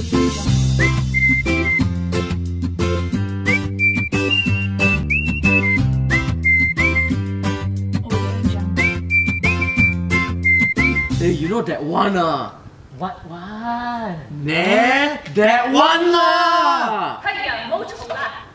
Hey, you know that one What one? Nè, that one啦！ 係啊，唔好嘈啦！